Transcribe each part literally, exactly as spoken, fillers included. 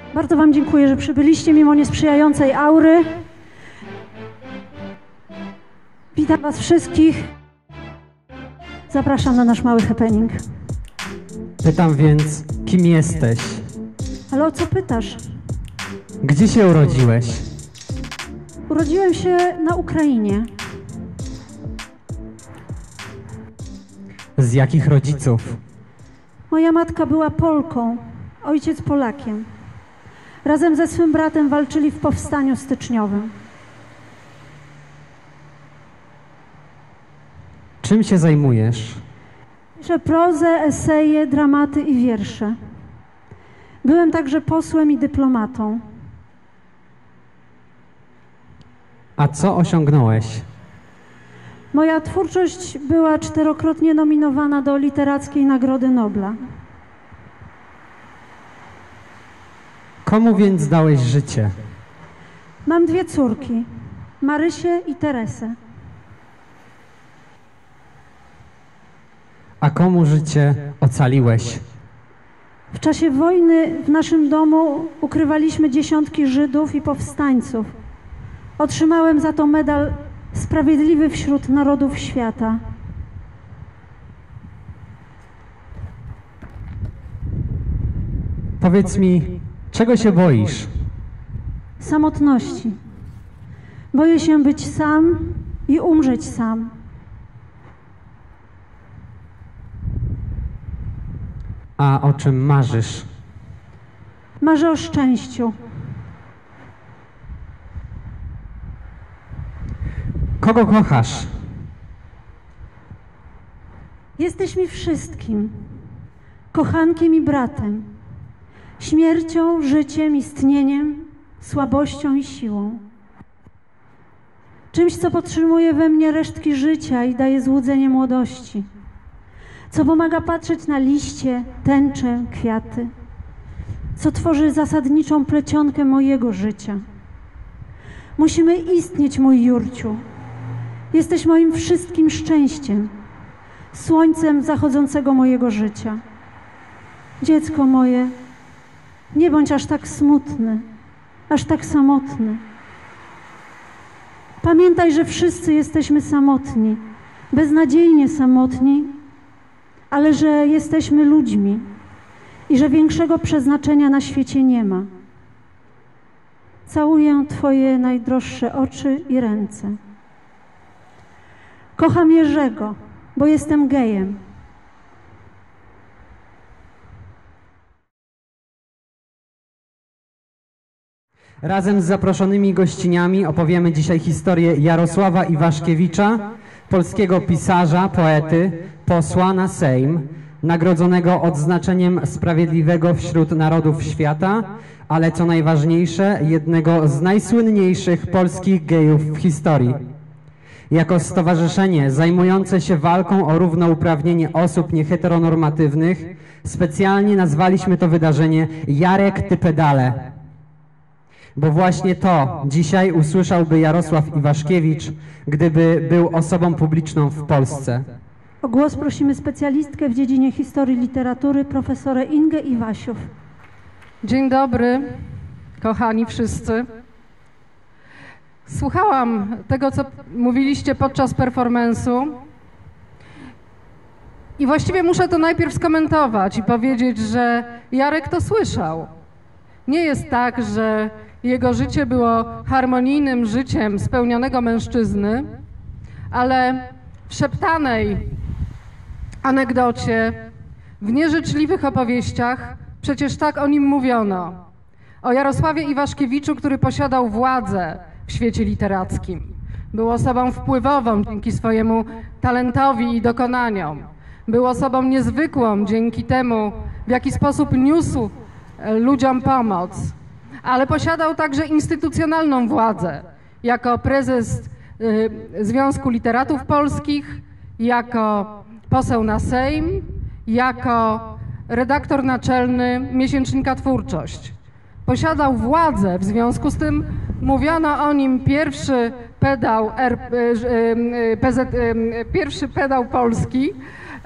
Bardzo Wam dziękuję, że przybyliście mimo niesprzyjającej aury. Witam Was wszystkich. Zapraszam na nasz mały happening. Pytam więc, kim jesteś? Ale o co pytasz? Gdzie się urodziłeś? Urodziłem się na Ukrainie. Z jakich rodziców? Moja matka była Polką, ojciec Polakiem. Razem ze swym bratem walczyli w powstaniu styczniowym. Czym się zajmujesz? Piszę prozę, eseje, dramaty i wiersze. Byłem także posłem i dyplomatą. A co osiągnąłeś? Moja twórczość była czterokrotnie nominowana do Literackiej Nagrody Nobla. Komu więc dałeś życie? Mam dwie córki, Marysię i Teresę. A komu życie ocaliłeś? W czasie wojny w naszym domu ukrywaliśmy dziesiątki Żydów i powstańców. Otrzymałem za to medal Sprawiedliwy wśród Narodów Świata. Powiedz mi, czego się boisz? Samotności. Boję się być sam i umrzeć sam. A o czym marzysz? Marzę o szczęściu. Kogo kochasz? Jesteś mi wszystkim. Kochankiem i bratem. Śmiercią, życiem, istnieniem, słabością i siłą. Czymś, co podtrzymuje we mnie resztki życia i daje złudzenie młodości. Co pomaga patrzeć na liście, tęcze, kwiaty. Co tworzy zasadniczą plecionkę mojego życia. Musimy istnieć, mój Jurciu. Jesteś moim wszystkim szczęściem, słońcem zachodzącego mojego życia. Dziecko moje, nie bądź aż tak smutny, aż tak samotny. Pamiętaj, że wszyscy jesteśmy samotni, beznadziejnie samotni, ale że jesteśmy ludźmi i że większego przeznaczenia na świecie nie ma. Całuję Twoje najdroższe oczy i ręce. Kocham Jerzego, bo jestem gejem. Razem z zaproszonymi gościniami opowiemy dzisiaj historię Jarosława Iwaszkiewicza, polskiego pisarza, poety, posła na Sejm, nagrodzonego odznaczeniem Sprawiedliwego wśród Narodów Świata, ale co najważniejsze, jednego z najsłynniejszych polskich gejów w historii. Jako stowarzyszenie zajmujące się walką o równouprawnienie osób nieheteronormatywnych specjalnie nazwaliśmy to wydarzenie Jarek, ty pedale. Bo właśnie to dzisiaj usłyszałby Jarosław Iwaszkiewicz, gdyby był osobą publiczną w Polsce. O głos prosimy specjalistkę w dziedzinie historii literatury, profesorę Ingę Iwasiów. Dzień dobry, kochani wszyscy. Słuchałam tego, co mówiliście podczas performance'u i właściwie muszę to najpierw skomentować i powiedzieć, że Jarek to słyszał. Nie jest tak, że jego życie było harmonijnym życiem spełnionego mężczyzny, ale w szeptanej anegdocie, w nieżyczliwych opowieściach przecież tak o nim mówiono. O Jarosławie Iwaszkiewiczu, który posiadał władzę w świecie literackim. Był osobą wpływową dzięki swojemu talentowi i dokonaniom. Był osobą niezwykłą dzięki temu, w jaki sposób niósł ludziom pomoc. Ale posiadał także instytucjonalną władzę. Jako prezes y, Związku Literatów Polskich, jako poseł na Sejm, jako redaktor naczelny miesięcznika Twórczość. Posiadał władzę, w związku z tym mówiono o nim pierwszy pedał, R, P Z, pierwszy pedał Polski,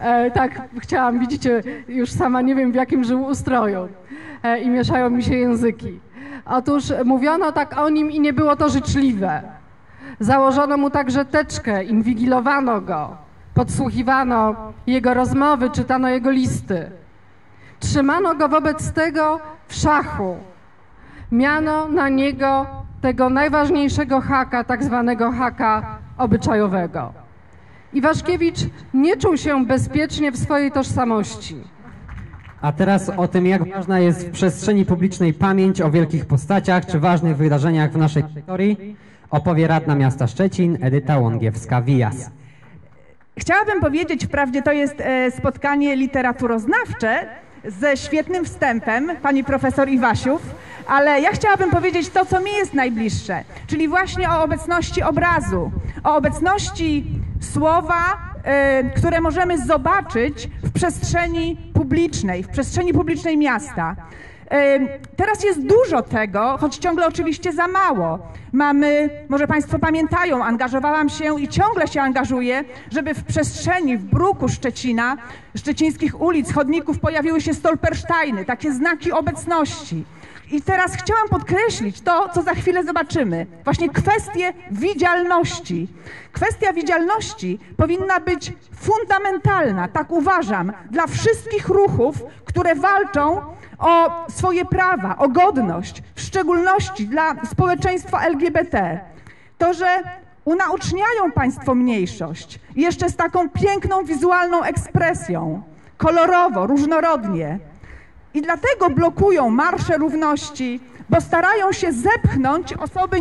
E, tak, chciałam, widzicie, już sama nie wiem w jakim żył ustroju e, i mieszają mi się języki. Otóż mówiono tak o nim i nie było to życzliwe. Założono mu także teczkę, inwigilowano go, podsłuchiwano jego rozmowy, czytano jego listy. Trzymano go wobec tego w szachu. Miano na niego tego najważniejszego haka, tak zwanego haka obyczajowego. Iwaszkiewicz nie czuł się bezpiecznie w swojej tożsamości. A teraz o tym, jak ważna jest w przestrzeni publicznej pamięć o wielkich postaciach czy ważnych wydarzeniach w naszej historii, opowie radna miasta Szczecin Edyta Łągiewska-Wijas. Chciałabym powiedzieć, wprawdzie to jest spotkanie literaturoznawcze ze świetnym wstępem pani profesor Iwasiów, ale ja chciałabym powiedzieć to, co mi jest najbliższe, czyli właśnie o obecności obrazu, o obecności słowa, y, które możemy zobaczyć w przestrzeni publicznej, w przestrzeni publicznej miasta. Y, teraz jest dużo tego, choć ciągle oczywiście za mało. Mamy, może Państwo pamiętają, angażowałam się i ciągle się angażuję, żeby w przestrzeni, w bruku Szczecina, szczecińskich ulic, chodników pojawiły się stolpersteiny, takie znaki obecności. I teraz chciałam podkreślić to, co za chwilę zobaczymy. Właśnie kwestię widzialności. Kwestia widzialności powinna być fundamentalna, tak uważam, dla wszystkich ruchów, które walczą o swoje prawa, o godność, w szczególności dla społeczeństwa L G B T. To, że unaoczniają Państwo mniejszość, jeszcze z taką piękną wizualną ekspresją, kolorowo, różnorodnie. I dlatego blokują marsze równości, bo starają się zepchnąć osoby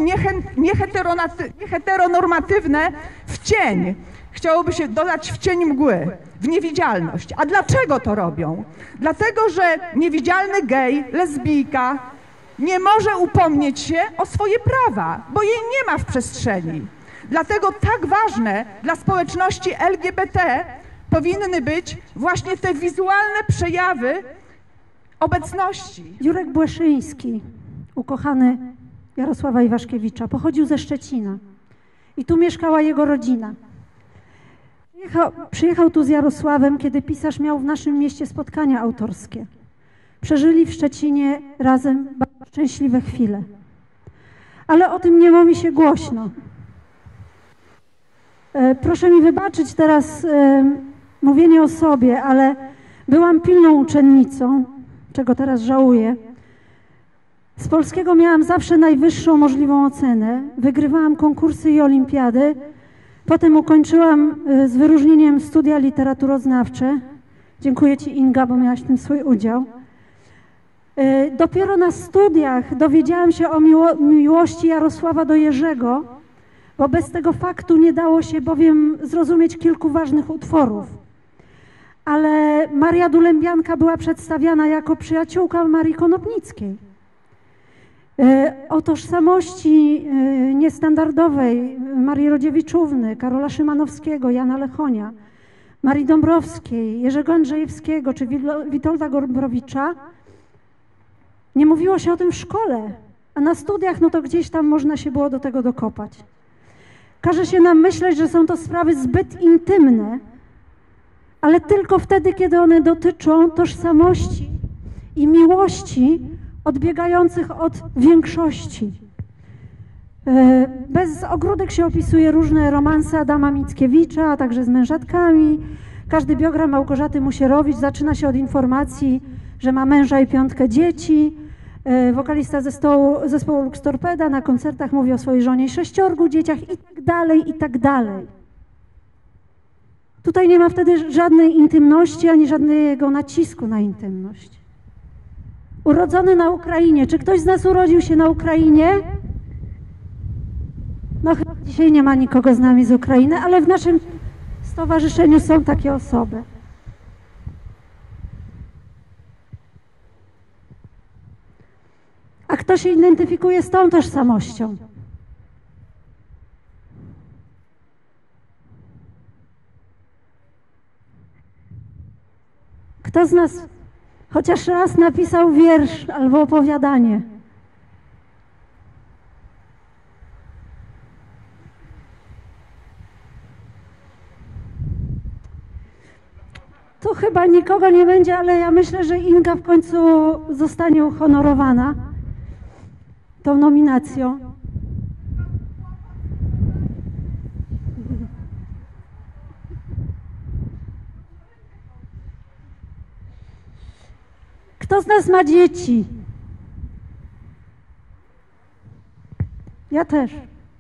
nieheteronormatywne w cień. Chciałoby się dodać w cień mgły, w niewidzialność. A dlaczego to robią? Dlatego, że niewidzialny gej, lesbijka nie może upomnieć się o swoje prawa, bo jej nie ma w przestrzeni. Dlatego tak ważne dla społeczności L G B T powinny być właśnie te wizualne przejawy obecności. Jurek Błeszyński, ukochany Jarosława Iwaszkiewicza, pochodził ze Szczecina i tu mieszkała jego rodzina. Przyjechał, przyjechał tu z Jarosławem, kiedy pisarz miał w naszym mieście spotkania autorskie. Przeżyli w Szczecinie razem bardzo szczęśliwe chwile. Ale o tym nie mówi się głośno. E, proszę mi wybaczyć teraz e, mówienie o sobie, ale byłam pilną uczennicą, czego teraz żałuję. Z polskiego miałam zawsze najwyższą możliwą ocenę. Wygrywałam konkursy i olimpiady. Potem ukończyłam z wyróżnieniem studia literaturoznawcze. Dziękuję Ci, Inga, bo miałaś w tym swój udział. Dopiero na studiach dowiedziałam się o miło miłości Jarosława do Jerzego, bo bez tego faktu nie dało się bowiem zrozumieć kilku ważnych utworów. Ale Maria Dulębianka była przedstawiana jako przyjaciółka Marii Konopnickiej. O tożsamości niestandardowej Marii Rodziewiczówny, Karola Szymanowskiego, Jana Lechonia, Marii Dąbrowskiej, Jerzego Andrzejewskiego czy Witolda Gombrowicza nie mówiło się o tym w szkole, a na studiach no to gdzieś tam można się było do tego dokopać. Każe się nam myśleć, że są to sprawy zbyt intymne, ale tylko wtedy, kiedy one dotyczą tożsamości i miłości odbiegających od większości. Bez ogródek się opisuje różne romanse Adama Mickiewicza, a także z mężatkami. Każdy biogram Małgorzaty Musierowicz zaczyna się od informacji, że ma męża i piątkę dzieci. Wokalista zespołu, zespołu Lux Torpeda na koncertach mówi o swojej żonie i sześciorgu dzieciach i tak dalej, i tak dalej. Tutaj nie ma wtedy żadnej intymności, ani żadnego nacisku na intymność. Urodzony na Ukrainie. Czy ktoś z nas urodził się na Ukrainie? No chyba dzisiaj nie ma nikogo z nami z Ukrainy, ale w naszym stowarzyszeniu są takie osoby. A kto się identyfikuje z tą tożsamością? Kto z nas chociaż raz napisał wiersz albo opowiadanie? chyba nikogo nie będzie, ale ja myślę, że Inga w końcu zostanie uhonorowana tą nominacją. Kto z nas ma dzieci? Ja też.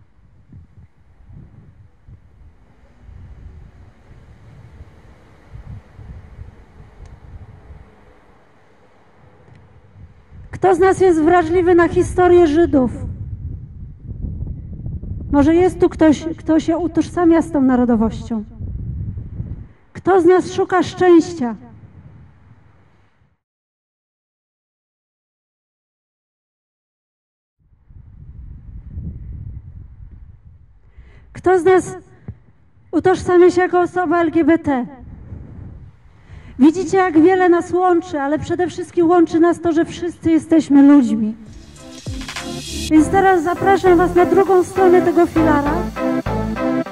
Kto z nas jest wrażliwy na historię Żydów? Może jest tu ktoś, kto się utożsamia z tą narodowością? Kto z nas szuka szczęścia? Kto z nas utożsamia się jako osoba L G B T? Widzicie, jak wiele nas łączy, ale przede wszystkim łączy nas to, że wszyscy jesteśmy ludźmi. Więc teraz zapraszam Was na drugą stronę tego filara.